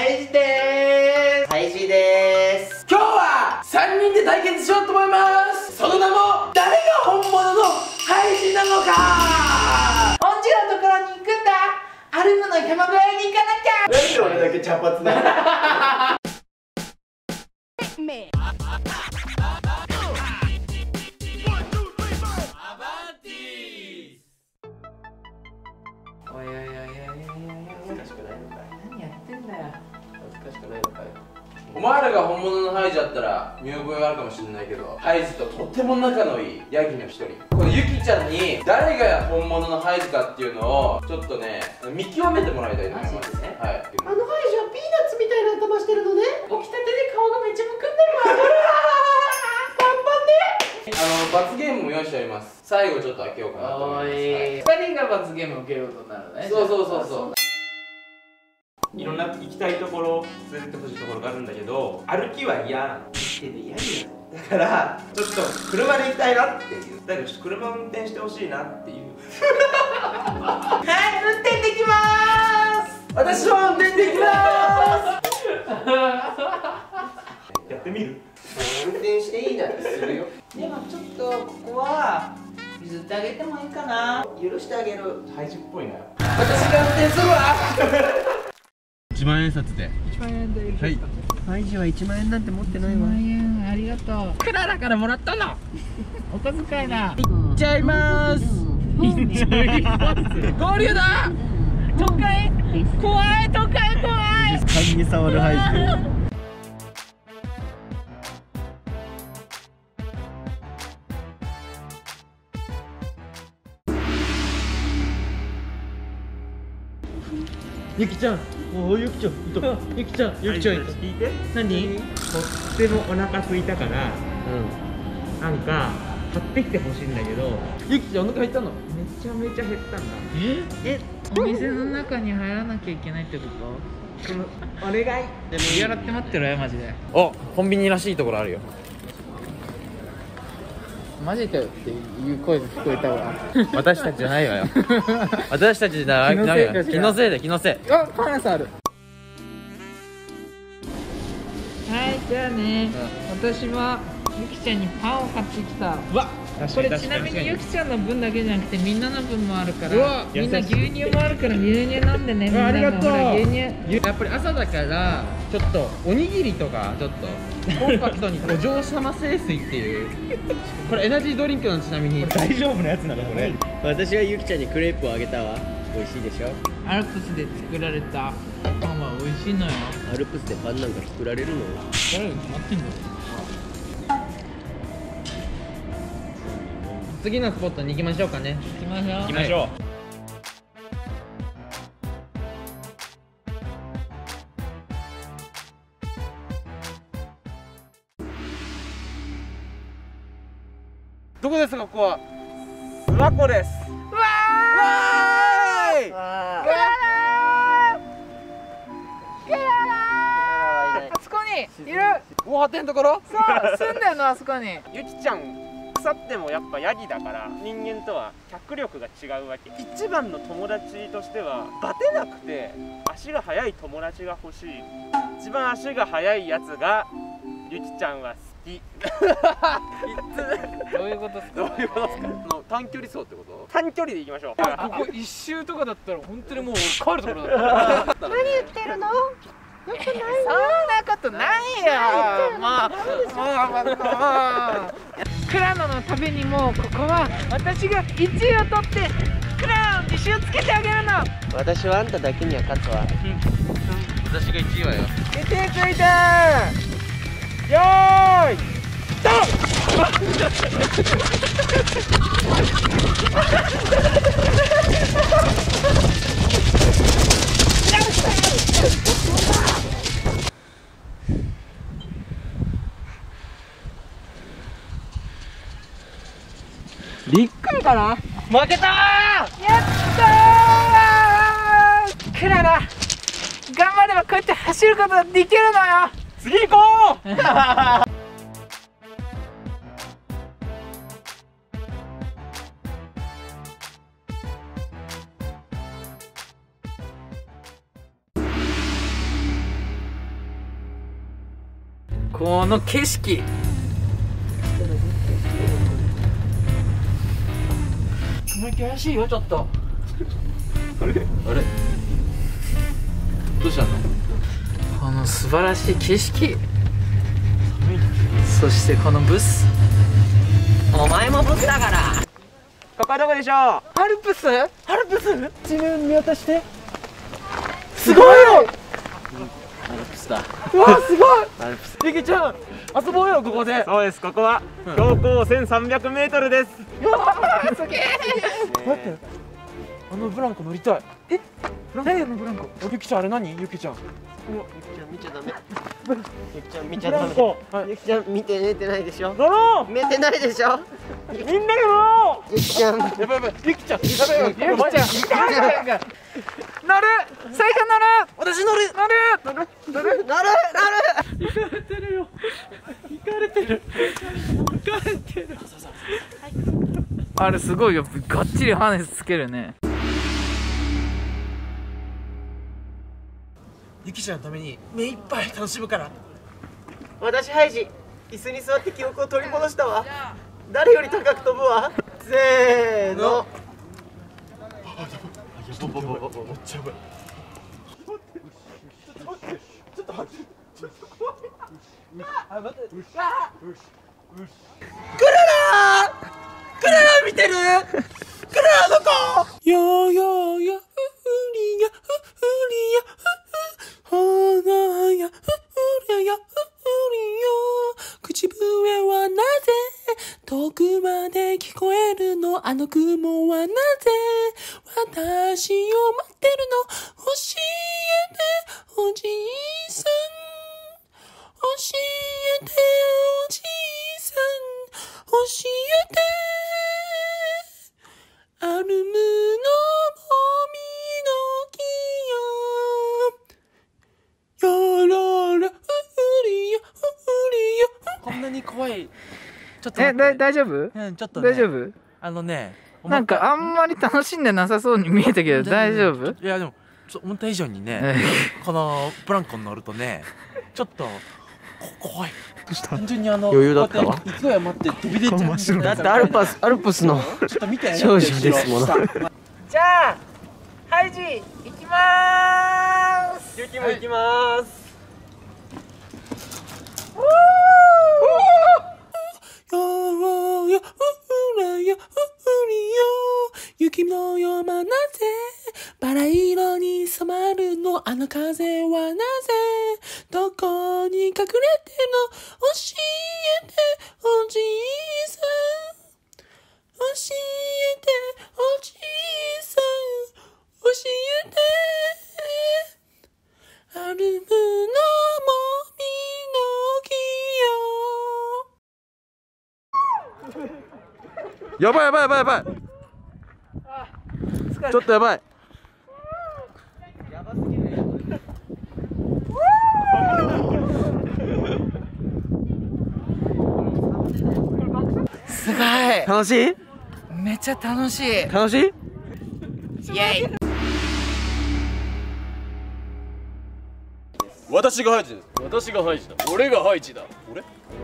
イジでーす。 ハイジでーす。 今日は3人で対決しようと思います。その名も誰が本物のハイジなのか。恩師のところに行くんだ。アルムの山小屋に行かなきゃ。 なんで俺だけ茶髪なの？ おいおいおいおいおいおい、 難しくないのかい？ 何やってんだよ。 難しくないのかい？ お前らが本物のハイジだったら見覚えがあるかもしれないけど、ハイジととっても仲のいいヤギの一人、このユキちゃんに誰が本物のハイジかっていうのをちょっとね見極めてもらいたいと思います。はい、 あのハイジはピーナッツみたいな頭してるのね。 起きたてで顔がめっちゃむくんでるわ。罰ゲームも用意してあります。最後ちょっと開けようかなと思います。2人が罰ゲームを受けることになるね。そうそうそうそう。 いろんな行きたいところ、連れてってほしいところがあるんだけど、歩きは嫌なの。 手でヤギなの。だからちょっと車で行きたいなっていう。 だけどちょっと車運転してほしいなっていう。 はい、運転できまーす。私は運転できまーす。 やってみる？ 運転していいならするよ。 でもちょっとここは譲ってあげてもいいかな。 許してあげる。 ハイジっぽいな。 私が運転するわ。 1万円札で。 1万円でいいですか。 はい。 ハイジは1万円なんて持ってない 1 わ。 万円ありがとう。クララからもらったの。お小遣いだ。行っちゃいます。行っちゃいます。合流だ。都会怖い、都会怖い。 髪に触るハイジ。 ゆきちゃん、おお、ゆきちゃん、ゆきちゃん、ゆきちゃん、 聞いて。 何？ とってもお腹空いたから、なんか買ってきてほしいんだけど、 ゆきちゃん、お腹減ったの？ めちゃめちゃ減ったんだ。 お店の中に入らなきゃいけないってこと？ お願い。 でも嫌らって待ってろよ、マジで。 お、コンビニらしいところあるよ。 マジかよっていう声が聞こえたわ。 私たちじゃないわよ。私たちじゃないわよ。気のせいで、気のせい。 あ、パン屋さんある。はい、じゃあね、私はゆきちゃんにパンを買ってきた。 うわ、 これちなみにゆきちゃんの分だけじゃなくてみんなの分もあるから、 うわみんな牛乳もあるから牛乳飲んでね。みんなのありがとう。 ほら牛乳。 やっぱり朝だからちょっとおにぎりとかちょっとコンパクトにお嬢様清水っていうこれエナジードリンクのちなみに大丈夫なやつなのこれ？ 私はゆきちゃんにクレープをあげたわ。美味しいでしょ。 アルプスで作られたパンは美味しいのよ。 アルプスでパンなんか作られるの？ 誰が決まってんだよ。 次のスポットに行きましょうかね。 行きましょう。 行きましょう。 どこですかここは？ 諏訪湖です。 あそこにいる。 おはてんところ？ そう、住んでるのあそこに。 ゆきちゃん腐ってもやっぱヤギだから人間とは脚力が違うわけ。一番の友達としてはバテなくて足が速い友達が欲しい。一番足が速いやつがゆきちゃんは好き。 どういうことですか？ どういうことですか？ 短距離走ってこと？ 短距離で行きましょう。 ここ一周とかだったら本当にもう帰るところだった。何言ってるの？よくない。そんなことないよ。もう。クラノのためにもここは私が1位を取ってクラノの自信をつけてあげるの。 私はあんただけには勝つわ。 私が1位はよ。 位置ついてよーいドびっくりかな。 負けたー。 やったー。クララ頑張ればこうやって走ることができるのよ。 次行こう。 この景色、雲行き怪しいよちょっと。 あれどうしたの？ この素晴らしい景色、そしてこのブス、お前もブスだから。 ここはどこでしょう？ アルプス？アルプス？ 地面見渡して。 すごいよ。 アルプスだ。 うわすごい。 アルプス。 ゆきちゃん遊ぼうよここで。 そうです、ここは標高1300メートルです。 うわーすげえ。 待って、あのブランコ乗りたい。何あのブランコ。ゆきちゃんあれ何？ゆきちゃん。 見ちゃダメ。ゆきちゃん見ちゃダメ。 ブランコ。 ゆきちゃん見てないでしょ。 乗ろう。 見てないでしょ。 みんなで乗ろう。 ゆきちゃん。 やばいやばい。ゆきちゃん。やばいやばい。ゆきちゃん。 乗る。最初乗る。 私乗る。乗る。 行かれてるよ。行かれてる。あれすごいよ。がっちりハーネスつけるね。 ゆきちゃんのために目いっぱい楽しむから。 私ハイジ、椅子に座って記憶を取り戻したわ。誰より高く飛ぶわ。せーの。 見てる。クララどこ？よーよーよ、ふりや、ふりや、ほなや、ふりや、ふりよ。口笛はなぜ遠くまで聞こえるの？あの雲はなぜ私を待ってるの？教えておじいさん、教えておじいさん、教えて。アルムのもみの木よ、よららふりよ、ふりよ。こんなに怖い。ちょっと待って。 大丈夫？ うん、ちょっとね。 大丈夫？ あのね、 なんかあんまり楽しんでなさそうに見えたけど大丈夫？ いやでも思った以上にね、このブランコに乗るとね、ちょっと怖い。単純に余裕だったわ。勢い余って飛び出ちゃう。 だってアルプスのちょっと見て。 少女ですもの。 じゃあハイジ行きまーす。 ゆきも行きまーす。 よよふらよふりよ、雪のよまなぜバラ色に染まるの？あの風はなぜどこに隠れてるの？教えておじいさん、教えておじいさん、教えて。アルムのもみの木よ。やばいやばいやばいやばい。ちょっとやばい。 すごい。 楽しい？ めっちゃ楽しい。 楽しい？ イエイ。 私がハイジです。私がハイジだ。俺がハイジだ。俺？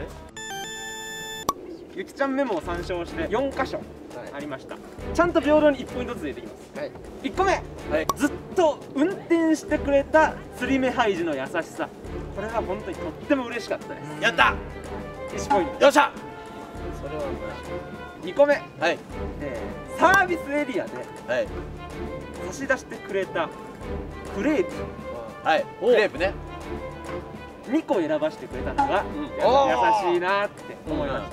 ゆきちゃんメモを参照して4箇所ありました。ちゃんと平等に1ポイントずつ入れていきます。 はい。 1個目、ずっと運転してくれた釣り目ハイジの優しさ。これは本当にとっても嬉しかったです。 やった。 1ポイント。 よっしゃ。 それは 2個目、 はいサービスエリアではい差し出してくれたクレープはいクレープね。 2個選ばしてくれたのが優しいなって思いました。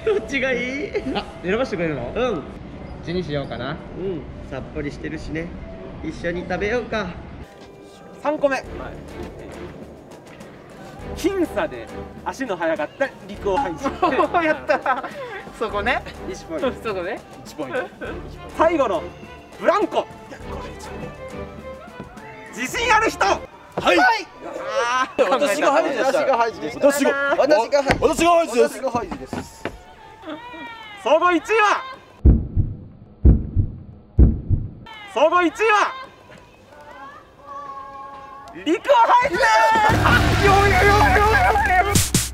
どっちがいい？ 選ばしてくれるの？ うん。 字にしようかな。 うん。さっぱりしてるしね。一緒に食べようか。 3個目、僅差で足の速かった陸尾ハイジ。 やったそこね。 1ポイント。 そこね。 1ポイント。 最後のブランコ。自信ある人。 はい。私がハイジでした。 私がハイジでした。 私がハイジです。 私がハイジです。 総合1位は総合1位は陸尾ハイジです。